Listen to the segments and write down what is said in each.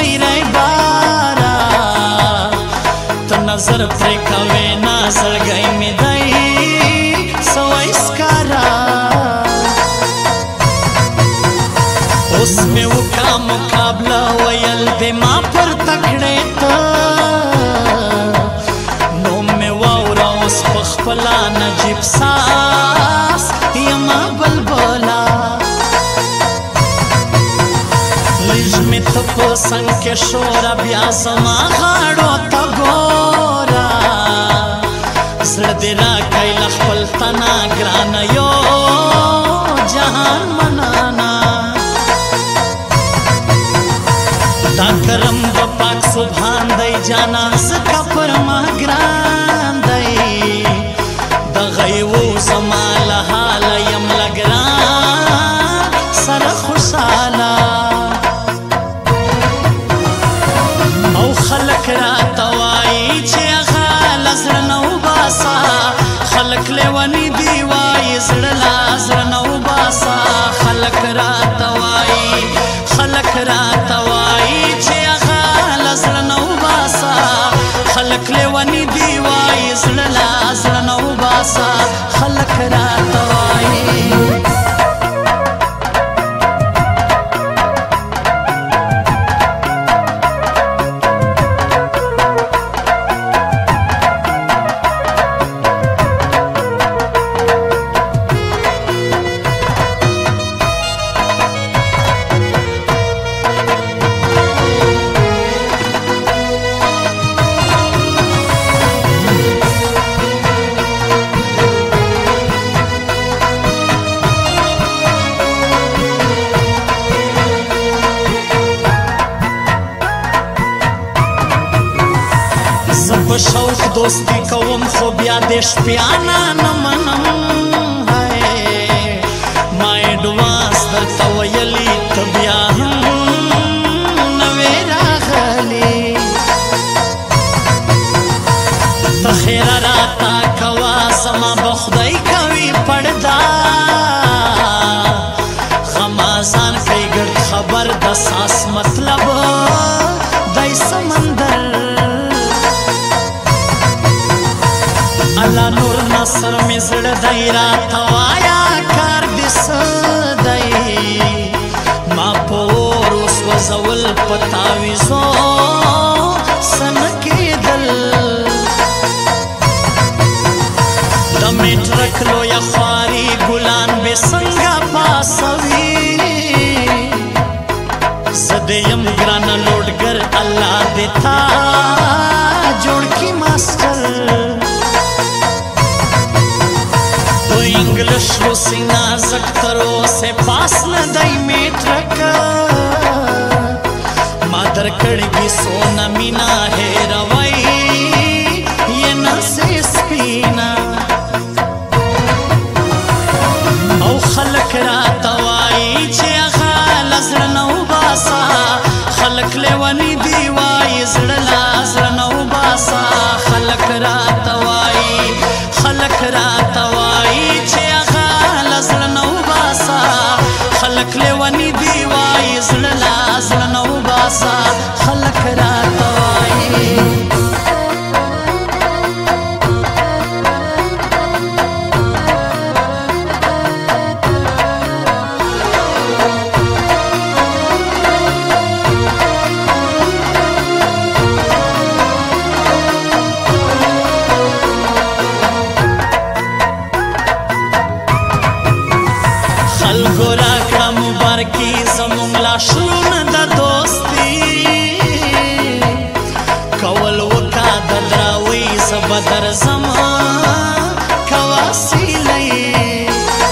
سوئی رای بارا تو نظر پر کوي نا زړګی می دی سوئی سکارا اوس می وکا مقابله ویل به ما پر تکړه ته نو می واورا اوس پخپلا نجیب ساس یما بلبلا لږ می ته په څنګ کې شوره بیا زما غاړو ته ګوره زړه دې راکئ له خپل تنه ګرانه یو جهان منانا دا کرم د پاک سبحان دی جانا زکه پر ما ګران دی د غیبو زما له حاله یم لګران سره خوشحاله او خلک راته وایي چې هغه له زړه نه وباسه خلک لیوني دي وایي زړه له زړه نه وباسه خلک راته وایي چې هغه له زړه نه وباسه خلک لیوني دي وایي زړه له زړه نه وباسه خلک راته وایي په شوق دوستی کوم خو بیا د شپیانا نه منم ما اډوانس درته ویلي ته بیا هم نوې راغلې ته خیره راته کوه زما به خدای کوي پړدا غمازان کوي ګرد خبر د ساس مطلب دی سمندر الله نور نصر می زړه دی راته وایا کار دې څه دی ما په اور وسوځول په تاویزو څه نه کېدل د میټرک لویه خواري ګلان بې څنګه پاسوي زه دې یم ګرانه لوډګر الله دې تا جوړ کړي ماسټر انگلش روسی نازک ترو سے پاس ندائی میٹرک مادر کڑگی سونا مینا ہے روائی یہ نسی سپینا او خلق راتوائی چی اغا لزر نو باسا خلق لیوانی دیوائی زڑلا زر نو باسا خلق راتوائی خلک لیونی دی وای زړه لا زړه نه وباسه خلک راته وایي کی زمون لاشون د دوستی کول وکا د دراوی زبدر زما کواسیلی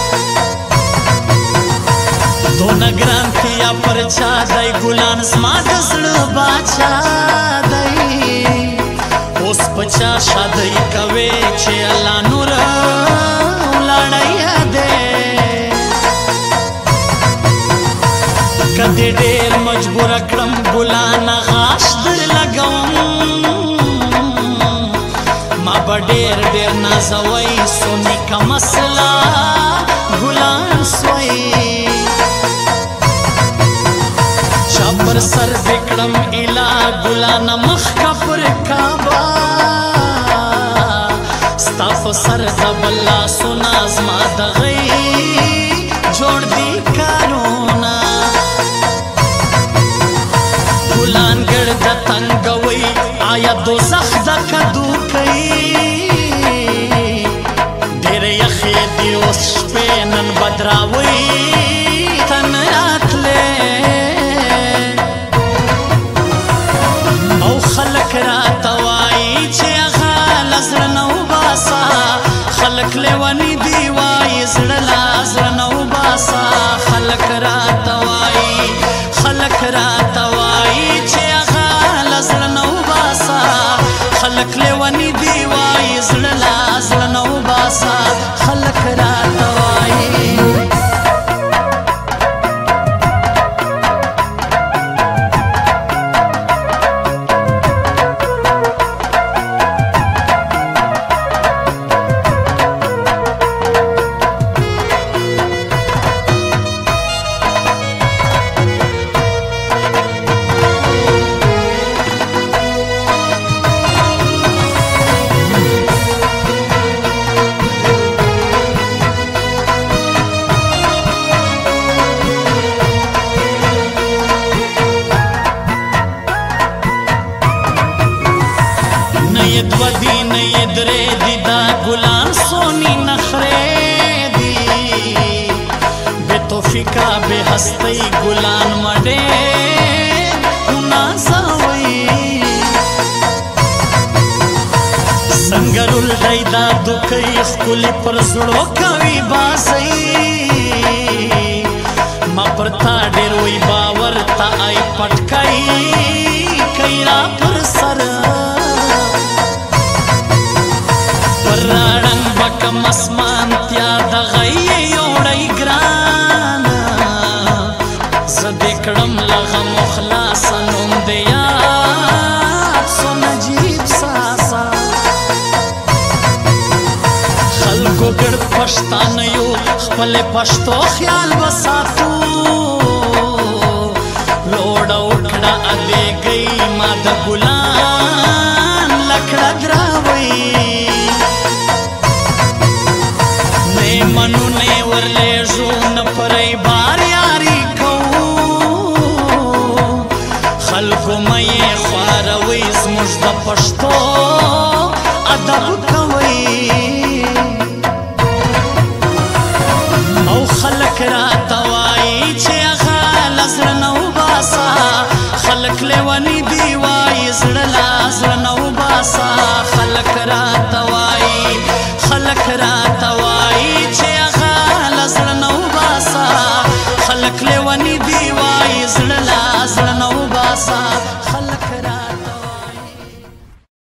دون ګران کیا پرچا دای ګلان زما د زړه باچا دای اوس پچا شادی کوي چې الله نور ولاړی دې کدی ډیر مجبور کړم ګلان غاش در لګوم ما به ډیر نازوي سونی کا مسلا ګلان سوئی چا پر سر وکړم ګلانه مخ کا پر کعبه ستا په سر د بل لاسونه زما د غي جوړ دي کارونه ګلان ګرد تنګوي آیا دوزخ د کدو کوي ډېر یخې دي اوس شپې نن بدراوي تن راتلې او خلک راته وایي چې هغه له زړه نه وباسه خلک لیوني دي وایي زړه له زړه نه وباسه خلک راته وایي چې هغه له زړه نه وباسه خلک لیوني دي وایي زړه له زړه نه وباسه خلک راته وایي دو دی نه درې دی دا ګلان سونی نخرې دی بے توفیقا بے هستی ګلان مډې نازوي سنگرل دایدا دوکې خپل پر زړه کوي باسي ما پرتا ډېر وی باور تا ای پټکای کایرا پر سر راړنګ بکم اسمان تیا د غي یوړی ګرانا زدې کړم لغه مخلاص نوم دی یاد سو نجیب ساسا خلکو ګړ پښتان یو خپل پښتو خیال وساتو لوړ وکړه ادې گئی ما د ګلان لکړه دراوي منو نه ورلې ژوند پرې بار یاري کو خلکو مې خواروي زموږ د پښتو ادب کوي او خلک راته وایي چې هغه له زړه نه وباسه خلک لیوني دي وایي زړه له زړه نه وباسه خلک راته وایي خلک لیوني دي وایي زړه له زړه نه وباسه خلک راته